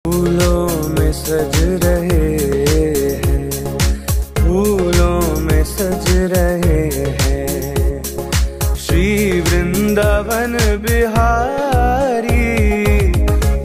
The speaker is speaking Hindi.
फूलों में सज रहे हैं, फूलों में सज रहे हैं श्री वृंदावन बिहार।